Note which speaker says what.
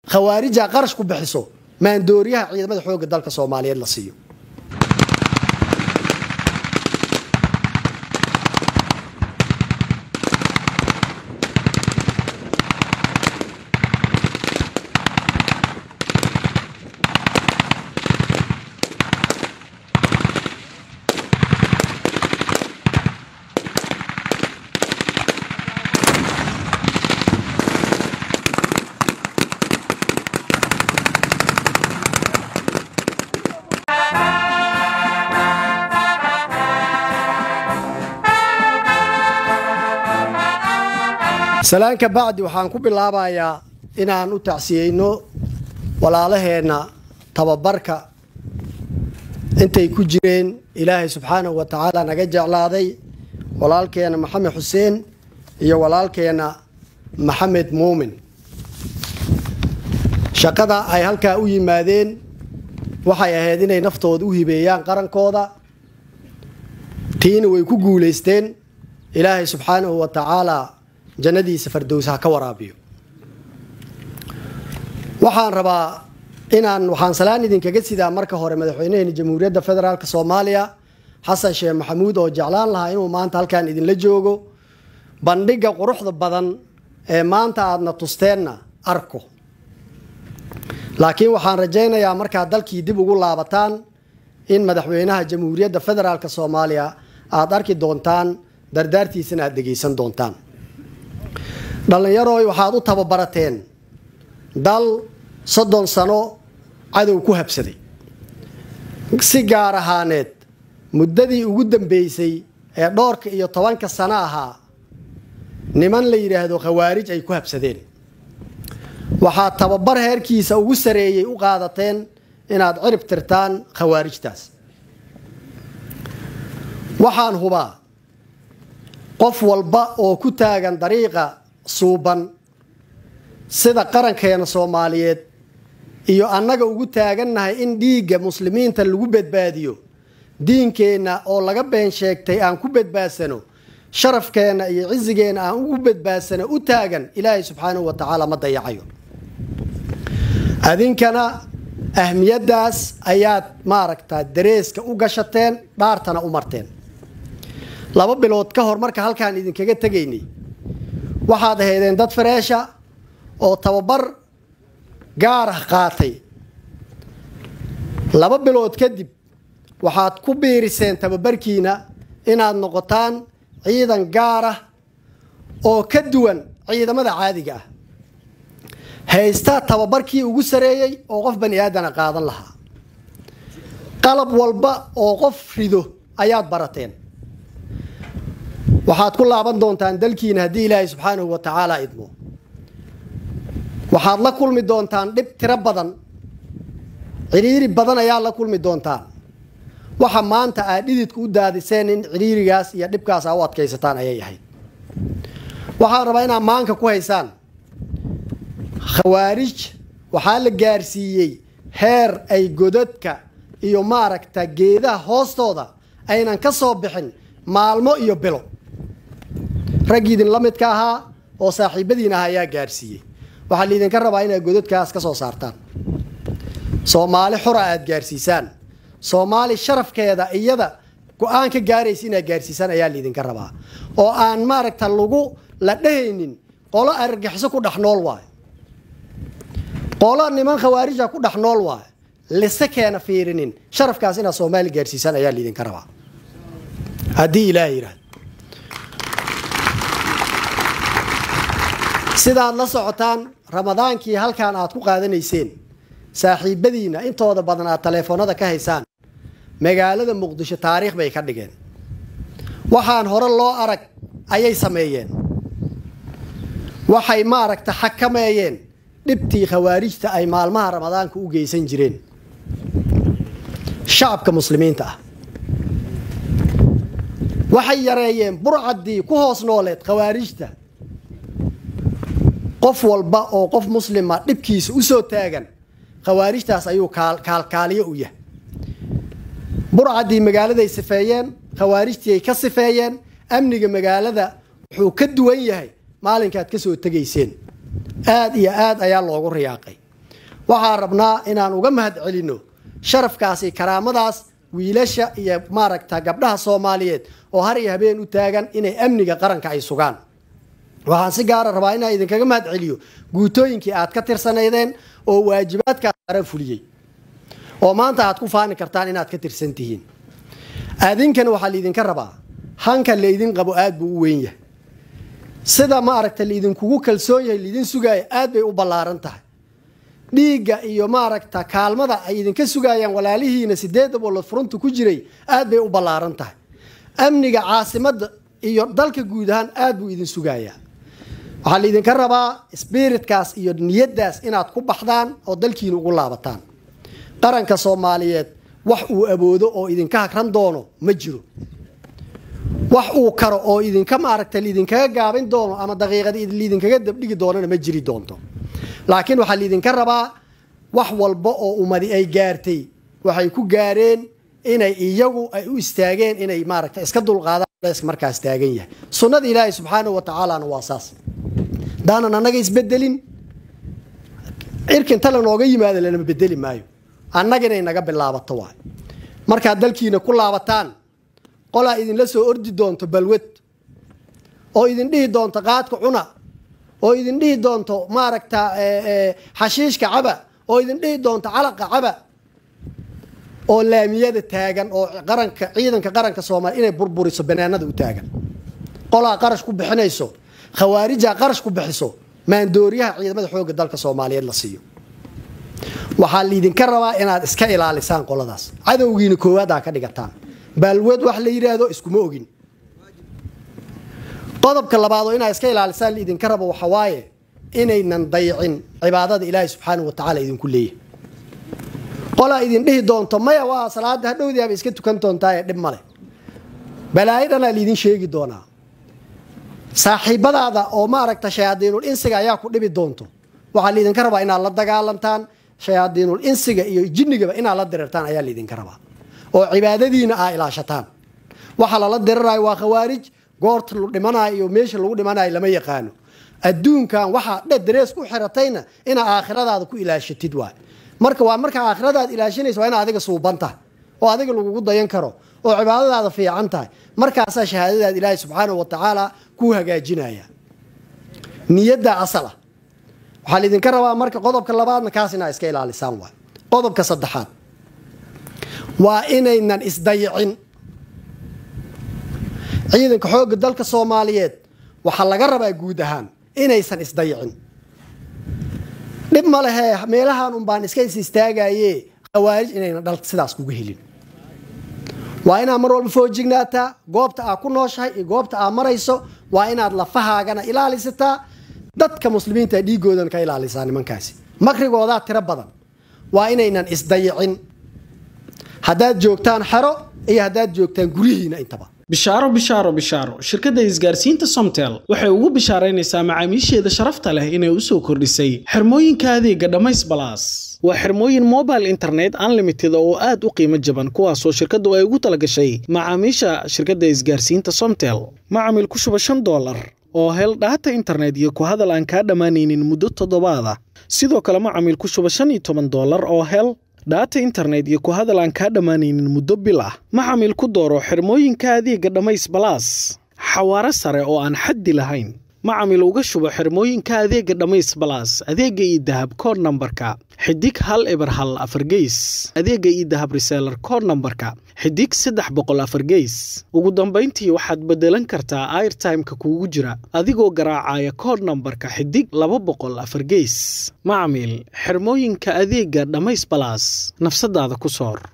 Speaker 1: khawaarija qarash ku bixiso maandooriyaha ciidamada xoogga dalka Soomaaliyeed la siiyo سلام كبعد وحان كوب اللعبايا إنا نتعسيينو ولا لهنا تببركة انت يكون جرين إلهي سبحانه وتعالى نجع لهذي ولا لكينا محمد حسين يا ولا لكينا محمد مؤمن شقدا أي هلكا أوي مادين وحي هادين نفتود أوي بيان قرن كودا تين ويكون جولستين إلهي سبحانه وتعالى جندي سفردوسها كورابيو waxaan rabaa inaan waxaan salaan idinka gasidaa marka hore madaxweynaha jamhuuriyadda federaalka Soomaaliya Xasan Sheekh Maxamuud oo jeclaan lahaa inuu maanta halkaan idin la joogo bandhiga quruxda badan ee maanta aadna tusteenna arko laakiin waxaan rajaynayaa marka dalkii dib ugu laabataan in madaxweynaha jamhuuriyadda federaalka Soomaaliya aad arki doontaan dardaartiisana aad dhageysan doontaan dhalinyarooy waxaad u tababarateen dal 30 sano cadow ku habsaday si gaar ahaaneed muddadii ugu dambeysay ee dhowrka iyo 10 sano ahaa niman la yiraahdo khawaarij ay ku habsadeen waxaa tababar heerkiisa ugu sareeyay u qaadateen inaad cirib tirtaan khawaarijtaas waxaan hubaa qof walba oo ku taagan dariiqa suuban sida qarankeena Soomaaliyeed iyo annaga ugu taagannahay in dhiigga muslimiinta lagu badbaadiyo diinkeena oo laga been sheegtay aan ku badbaadsano sharafkeena iyo cizigeena aan ugu badbaadsano u taagan Ilaahay subxaanahu wa ta'ala ma dayacayo adinkana ahmiyadaas ayaad maaragtaa dareeska u gashateen dhaartana u marteen 2 bilood ka hor marka halkaan idinkaga tageynay waxaad ahaydeen dad fareesha oo tababar gaar ah qaatay 2 bilood kadib waxaad ku biiriseen tababarkiina inaad noqotaan ciidan gaar ah oo ka duwan ciidamada caadiga ah haysta tababarkii ugu sareeyay oo qof bani aadan qaadan lahaa qalab walba oo qof rido ayaad barateen waxaad ku laaban doontaan dalkiina hadii Ilaahay subxaanahu wa ta'ala idmo waxaad la kulmi doontaan dib tira badan ciriiri badan ayaa la kulmi doontaan waxa maanta aad dhididku u daadiseen in ciriirigaas iyo dibkaas aad u adkaysataan ayay yahay waxaan rabaa inaad maanka ku haysaan khawaarij waxaa la gaarsiiyay heer ay godadka iyo maaragta geedaha hoostooda aynan ka soo bixin maalmo iyo bilo ragidin la midka ahaa oo saaxiibadiina ayaa gaarsiiyay waxa la idinka rabaa inaad godadkaas ka soo saartaan Soomaali xura aad gaarsiisaan Soomaali sharafkeeda iyada go'aan ka gaaraysa inaad gaarsiisaan ayaa la idinka rabaa oo aan maaragta lagu la dhehaynin qolo argaxiso ku dhaxnool waay qolo niman khawaarij ku dhaxnool waay lisakeena fiirinin sharafkaas inaad Soomaali gaarsiisaan ayaa la idinka rabaa hadii Ilaahay yiraahdo sidaad la socotaan ramadaankii halkaan aad ku qaadanayseen saaxiibadiina intooda badan aad telefoonada ka haysaan magaalada Muqdisho taariikh bay ka dhigeen waxaan hore loo arag ayay sameeyeen waxay maaragta xakameeyeen dhibtii khawaarijta ay maalmaha ramadaanka u geysan jireen shacabka muslimiinta ah waxay yareeyeen burcadii ku hoos nooleed khawaarijta qof walba oo qof muslima dhibkiisa u soo taagan khawaarijtaas ayuu kaalkaaliyo u yahay burcadii magaalada ay sifeeyeen khawaarijtii ay ka sifeeyeen amniga magaalada wuxuu ka duwan yahay maalinka aad ka soo tageyseen aad iyo aad ayaa loogu riyaaqay waxaan rabnaa inaan uga mahad celino sharafkaasi karaamadaas wiilasha iyo maaragta gabdhaha Soomaaliyeed oo har iyo habeen u taagan inay amniga qaranka ay sugaan waxaan si gaar ah rabaa inaan idinkaga mahad celiyo guutooyinkii aad ka tirsaneydeen oo waajibaadka qaran fuliyay oo maanta aad ku faani kartaan inaad ka tirsan tihiin adinkan waxa idinka rabaa hanka leedin qabo aad buu u weyn yahay sida ma aragta leedin kugu kalsoon yahay leedin sugay aad bay u ballaaran tahay dhiiga iyo ma aragta kaalmada ay idinka sugayaan walaalihiina 8 boqol front ku jiray aad bay u ballaaran tahay amniga caasimada iyo dalka guud ahaan aad buu idin sugayaa waxa idinka rabaa spiritkaas iyo niyadaas inaad ku baxdaan oo dalkiina ugu laabataan qaranka Soomaaliyeed wax uu aboodo oo idinka hakran doono ma jiro wax uu karo oo idinka ma aragta idinkaga gaabin doono ama daqiiqadii idinkaga dabdhigi doonana ma jiri doonto laakiin waxa idinka rabaa wax walba oo umadi ay gaartay waxay ku gaareen inay iyagu ay u istaageen inay ma aragta iska dulqaadaan markaas taagan yahay sunnada Ilaahay subhanahu wa ta'ala waa saas daanan anaga isbedelin irkin tala nooga yimaado lama bedeli maayo annagana inaga bilaabato waay marka dalkiina ku laabataan qola idin la soo ordi doonto balwad oo idin dhihi doonto qaadka cuna oo idin dhihi doonto ma aragta xashiishka caba oo idin dhihi doonto calaqa caba oo laamiyada taagan oo qaranka ciidanka qaranka Soomaaliya inay burburiso banaanada u taagan qola qarash ku bixinayso khawaarija qarash ku bixiso maandooriyaha ciidamada xoogga dalka Soomaaliyeed la siiyo waxa idinka rabaa inaad iska ilaalisaan qoladaas cadawgiina koowaad ka dhigataan balwad wax la yiraahdo iskuma ogin qodobka labaad oo inaad iska ilaalisaan idinka rabo waxa waaye inaynan dayicin cibaadada Ilaahay subhanahu wa ta'ala idinku leeyahay qola idin dhihi doonto maya waa salaada hadhowdii aad iska tukan doontaa dhib male balaayadana idin sheegi doonaa saaxiibadaada oo ma aragta shayaadiinul insiga ayaa ku dhibi doonto waxa idinka rabaa inaad la dagaalantaan shayaadiinul insiga iyo jinnigaba inaad la dirirtaan ayaa idinka rabaa oo cibaadadiina ay ilaashataan waxa la diriraay waa khawaarij goorta lu dhimanayo iyo meesha lagu dhimanayo lama yaqaano adduunkan waxa darees ku xiratayna ina aakhiradaada ku ilaashatid waa marka aakhiradaada ilaashanayso waa ina adiga suubanta oo adiga lagu dayan karo oo cibaadadaada fiican tahay markaas shahaadadaada Ilaahay subhanahu wa ta'ala ku hagaajinaya niyada asala waxa idinka rabaa marka qodobka labaadna kaasina iska ilaalisaan waa qodobka saddexaad waa inaynan isdayicin ciidanka xoogga dalka Soomaaliyeed waxa laga rabaa guud ahaan inaysan isdayicin dib ma laha meelahan baan iska istaagayee qawaarij inayna dalka sidaas kugu helin waa inaad mar walba foojignaata goobta aad ku nooshahay iyo goobta aad marayso waa inaad lafahaagana ilaalisataa dadka muslimiinta dhiigoodan ka ilaalisaa nimankaasi makrigooda tira badan waa inaynan isdayicin hadaad joogtaan xaro iyo hadaad joogtaan gurihiina intaba bishaaro shirkadda isgaarsiinta Somtel waxay ugu bishaaraynaysaa macaamiisheeda sharafta leh inay u soo kordhisay xirmooyinka adeega Dhamays Plus waa xirmooyin mobile internet unlimited oo aad u qiimo jaban kuwaas oo shirkaddu ay ugu talagashay macaamiisha shirkadda isgaarsiinta Somtel macaamil ku shuba $5 oo hel data internet iyo ku hadal aan ka dhamaanaynin muddo 7 sidoo kale macaamil ku shuba $15 oo hel data internet iyo ku hadal aan ka dhamaanaynin muddo bil ah macaamil ku dooro xirmooyinka adeega Dhamays Plus xawaare sare oo aan xaddi lahayn macaamil uga shubo xirmooyinka adeega Dhamays Plus adeega idahab code numberka xidig 114 gees adeega idahab reseller code numberka xidig 304 gees ugu dambeyntii waxaad bedelan kartaa airtime-ka kuugu jira adigoo garaacaya code numberka xidig 204 gees macaamil xirmooyinka adeega Dhamays Plus nafsadaada ku soor